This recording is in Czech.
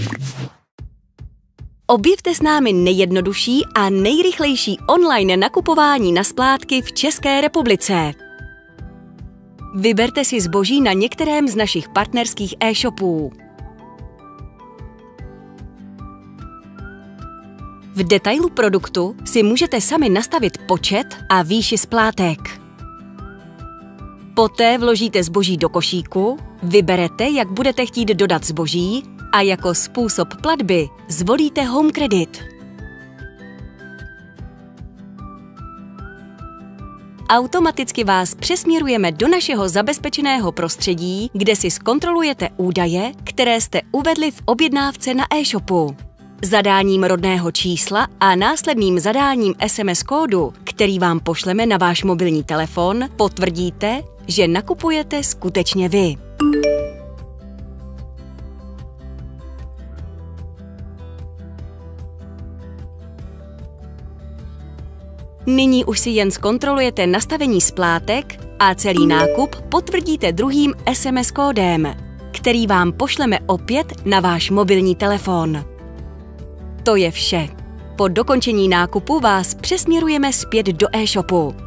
Objevte s námi nejjednodušší a nejrychlejší online nakupování na splátky v České republice. Vyberte si zboží na některém z našich partnerských e-shopů. V detailu produktu si můžete sami nastavit počet a výši splátek. Poté vložíte zboží do košíku, vyberete, jak budete chtít dodat zboží a jako způsob platby zvolíte Home Credit. Automaticky vás přesměrujeme do našeho zabezpečeného prostředí, kde si zkontrolujete údaje, které jste uvedli v objednávce na e-shopu. Zadáním rodného čísla a následným zadáním SMS kódu, který vám pošleme na váš mobilní telefon, potvrdíte, že nakupujete skutečně vy. Nyní už si jen zkontrolujete nastavení splátek a celý nákup potvrdíte druhým SMS kódem, který vám pošleme opět na váš mobilní telefon. To je vše. Po dokončení nákupu vás přesměrujeme zpět do e-shopu.